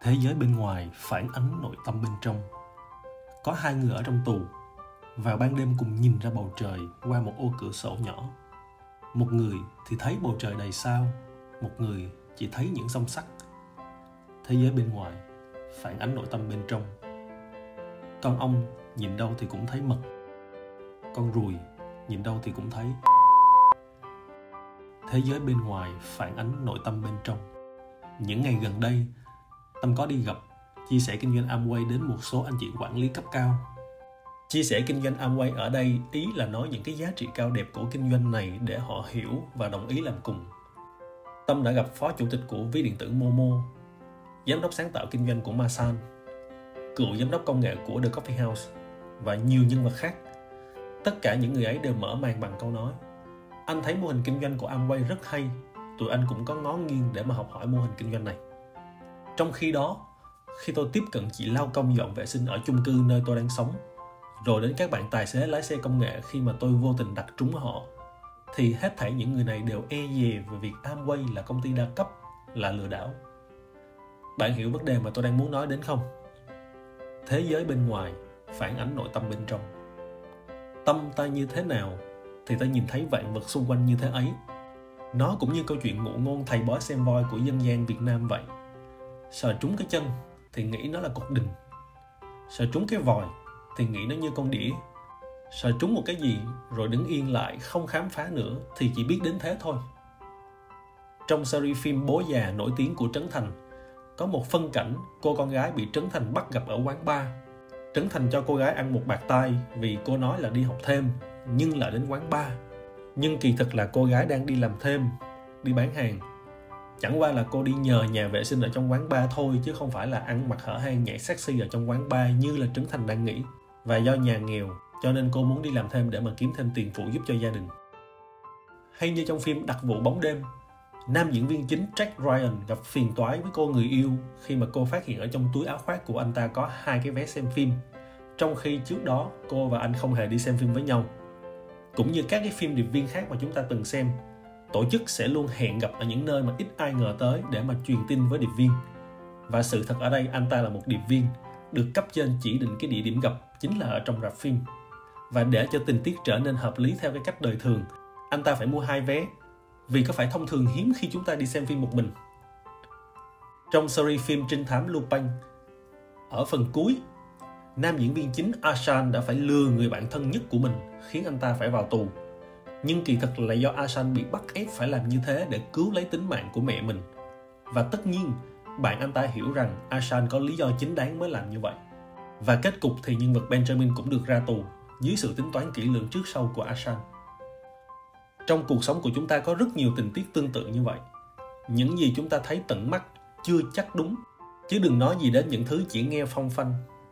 Thế giới bên ngoài phản ánh nội tâm bên trong. Có hai người ở trong tù, vào ban đêm cùng nhìn ra bầu trời qua một ô cửa sổ nhỏ. Một người thì thấy bầu trời đầy sao, một người chỉ thấy những song sắt. Thế giới bên ngoài phản ánh nội tâm bên trong. Con ong nhìn đâu thì cũng thấy mật, con ruồi nhìn đâu thì cũng thấy. Thế giới bên ngoài phản ánh nội tâm bên trong. Những ngày gần đây, Tâm có đi gặp, chia sẻ kinh doanh Amway đến một số anh chị quản lý cấp cao. Chia sẻ kinh doanh Amway ở đây ý là nói những cái giá trị cao đẹp của kinh doanh này để họ hiểu và đồng ý làm cùng. Tâm đã gặp phó chủ tịch của ví điện tử Momo, giám đốc sáng tạo kinh doanh của Masan, cựu giám đốc công nghệ của The Coffee House và nhiều nhân vật khác. Tất cả những người ấy đều mở màn bằng câu nói: anh thấy mô hình kinh doanh của Amway rất hay, tụi anh cũng có ngó nghiêng để mà học hỏi mô hình kinh doanh này. Trong khi đó, khi tôi tiếp cận chị lao công dọn vệ sinh ở chung cư nơi tôi đang sống, rồi đến các bạn tài xế lái xe công nghệ khi mà tôi vô tình đặt trúng họ, thì hết thảy những người này đều e dè về việc Amway là công ty đa cấp, là lừa đảo. Bạn hiểu vấn đề mà tôi đang muốn nói đến không? Thế giới bên ngoài phản ánh nội tâm bên trong. Tâm ta như thế nào thì ta nhìn thấy vạn vật xung quanh như thế ấy. Nó cũng như câu chuyện ngụ ngôn thầy bói xem voi của dân gian Việt Nam vậy. Sờ trúng cái chân thì nghĩ nó là cột đình, sờ trúng cái vòi thì nghĩ nó như con đĩa, sờ trúng một cái gì rồi đứng yên lại không khám phá nữa thì chỉ biết đến thế thôi. Trong series phim Bố Già nổi tiếng của Trấn Thành, có một phân cảnh cô con gái bị Trấn Thành bắt gặp ở quán bar. Trấn Thành cho cô gái ăn một bạt tai vì cô nói là đi học thêm nhưng lại đến quán bar. Nhưng kỳ thực là cô gái đang đi làm thêm, đi bán hàng. Chẳng qua là cô đi nhờ nhà vệ sinh ở trong quán bar thôi, chứ không phải là ăn mặc hở hang nhảy sexy ở trong quán bar như là Trấn Thành đang nghĩ. Và do nhà nghèo cho nên cô muốn đi làm thêm để mà kiếm thêm tiền phụ giúp cho gia đình. Hay như trong phim Đặc vụ bóng đêm, nam diễn viên chính Jack Ryan gặp phiền toái với cô người yêu khi mà cô phát hiện ở trong túi áo khoác của anh ta có 2 cái vé xem phim, trong khi trước đó cô và anh không hề đi xem phim với nhau. Cũng như các cái phim điệp viên khác mà chúng ta từng xem, tổ chức sẽ luôn hẹn gặp ở những nơi mà ít ai ngờ tới để mà truyền tin với điệp viên. Và sự thật ở đây anh ta là một điệp viên, được cấp trên chỉ định cái địa điểm gặp chính là ở trong rạp phim. Và để cho tình tiết trở nên hợp lý theo cái cách đời thường, anh ta phải mua 2 vé, vì có phải thông thường hiếm khi chúng ta đi xem phim một mình. Trong series phim trinh thám Lupin, ở phần cuối, nam diễn viên chính Ashan đã phải lừa người bạn thân nhất của mình, khiến anh ta phải vào tù. Nhưng kỳ thực là do Ashan bị bắt ép phải làm như thế để cứu lấy tính mạng của mẹ mình. Và tất nhiên, bạn anh ta hiểu rằng Ashan có lý do chính đáng mới làm như vậy. Và kết cục thì nhân vật Benjamin cũng được ra tù, dưới sự tính toán kỹ lưỡng trước sau của Ashan. Trong cuộc sống của chúng ta có rất nhiều tình tiết tương tự như vậy. Những gì chúng ta thấy tận mắt chưa chắc đúng, chứ đừng nói gì đến những thứ chỉ nghe phong phanh.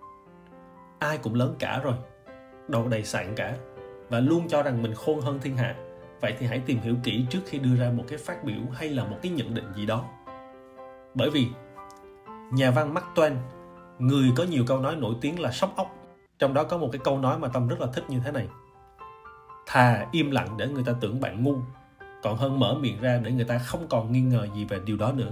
Ai cũng lớn cả rồi, đầu đầy sạn cả, và luôn cho rằng mình khôn hơn thiên hạ. Vậy thì hãy tìm hiểu kỹ trước khi đưa ra một cái phát biểu hay là một cái nhận định gì đó. Bởi vì nhà văn Mark Twain, người có nhiều câu nói nổi tiếng là sóc óc, trong đó có một cái câu nói mà Tâm rất là thích như thế này: thà im lặng để người ta tưởng bạn ngu, còn hơn mở miệng ra để người ta không còn nghi ngờ gì về điều đó nữa.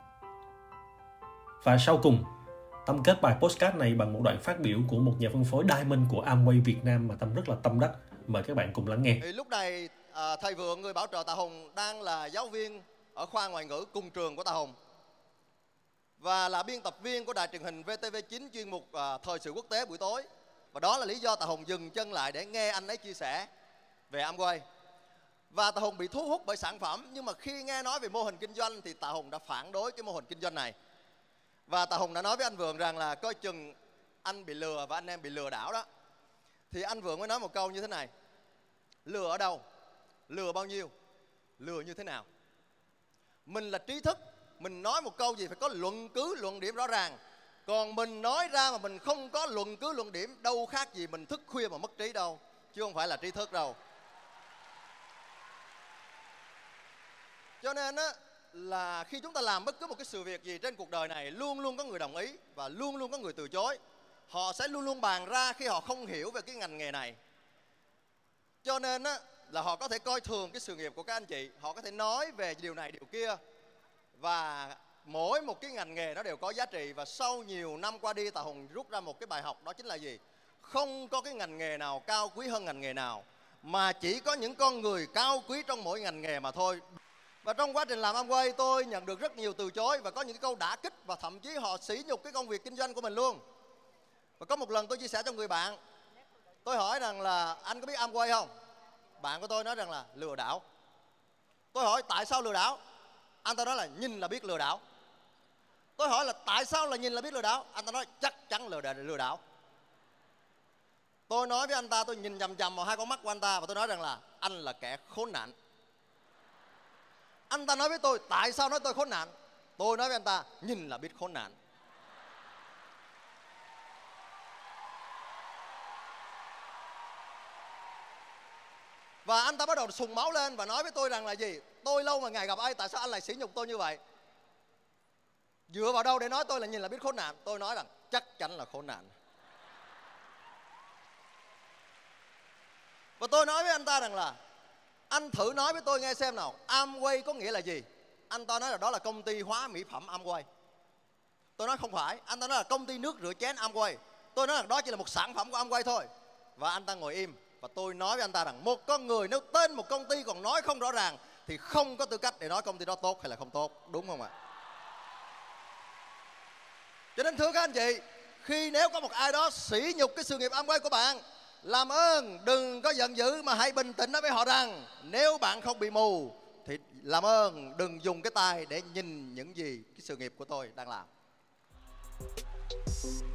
Và sau cùng, Tâm kết bài podcast này bằng một đoạn phát biểu của một nhà phân phối Diamond của Amway Việt Nam mà Tâm rất là tâm đắc. Mời các bạn cùng lắng nghe. Thì lúc này thầy Vượng, người bảo trợ Tạ Hùng, đang là giáo viên ở khoa ngoại ngữ cùng trường của Tạ Hùng và là biên tập viên của đài truyền hình VTV9 chuyên mục Thời sự quốc tế buổi tối. Và đó là lý do Tạ Hùng dừng chân lại để nghe anh ấy chia sẻ về Amway. Và Tạ Hùng bị thu hút bởi sản phẩm, nhưng mà khi nghe nói về mô hình kinh doanh thì Tạ Hùng đã phản đối cái mô hình kinh doanh này. Và Tạ Hùng đã nói với anh Vượng rằng là coi chừng anh bị lừa và anh em bị lừa đảo đó. Thì anh Vượng mới nói một câu như thế này: lừa ở đâu? Lừa bao nhiêu? Lừa như thế nào? Mình là trí thức, mình nói một câu gì phải có luận cứ, luận điểm rõ ràng. Còn mình nói ra mà mình không có luận cứ, luận điểm, đâu khác gì mình thức khuya mà mất trí đâu, chứ không phải là trí thức đâu. Cho nên á, là khi chúng ta làm bất cứ một cái sự việc gì trên cuộc đời này, luôn luôn có người đồng ý và luôn luôn có người từ chối. Họ sẽ luôn luôn bàn ra khi họ không hiểu về cái ngành nghề này. Cho nên á, là họ có thể coi thường cái sự nghiệp của các anh chị, họ có thể nói về điều này điều kia. Và mỗi một cái ngành nghề nó đều có giá trị, và sau nhiều năm qua đi, Tạ Hùng rút ra một cái bài học, đó chính là gì? Không có cái ngành nghề nào cao quý hơn ngành nghề nào, mà chỉ có những con người cao quý trong mỗi ngành nghề mà thôi. Và trong quá trình làm Amway, tôi nhận được rất nhiều từ chối và có những cái câu đả kích, và thậm chí họ sỉ nhục cái công việc kinh doanh của mình luôn. Và có một lần tôi chia sẻ cho người bạn, tôi hỏi rằng là anh có biết Amway không? Bạn của tôi nói rằng là lừa đảo. Tôi hỏi tại sao lừa đảo? Anh ta nói là nhìn là biết lừa đảo. Tôi hỏi là tại sao là nhìn là biết lừa đảo? Anh ta nói chắc chắn lừa đảo. Tôi nói với anh ta, tôi nhìn chằm chằm vào hai con mắt của anh ta và tôi nói rằng là anh là kẻ khốn nạn. Anh ta nói với tôi tại sao nói tôi khốn nạn? Tôi nói với anh ta nhìn là biết khốn nạn. Và anh ta bắt đầu sùng máu lên và nói với tôi rằng là gì? Tôi lâu mà ngày gặp ai, tại sao anh lại sỉ nhục tôi như vậy? Dựa vào đâu để nói tôi là nhìn là biết khốn nạn? Tôi nói rằng chắc chắn là khốn nạn. Và tôi nói với anh ta rằng là anh thử nói với tôi nghe xem nào, Amway có nghĩa là gì? Anh ta nói là đó là công ty hóa mỹ phẩm Amway. Tôi nói không phải. Anh ta nói là công ty nước rửa chén Amway. Tôi nói là đó chỉ là một sản phẩm của Amway thôi. Và anh ta ngồi im. Và tôi nói với anh ta rằng một con người nếu tên một công ty còn nói không rõ ràng thì không có tư cách để nói công ty đó tốt hay là không tốt. Đúng không ạ? Cho nên thưa các anh chị, khi nếu có một ai đó sỉ nhục cái sự nghiệp Amway của bạn, làm ơn đừng có giận dữ mà hãy bình tĩnh nói với họ rằng nếu bạn không bị mù thì làm ơn đừng dùng cái tai để nhìn những gì cái sự nghiệp của tôi đang làm.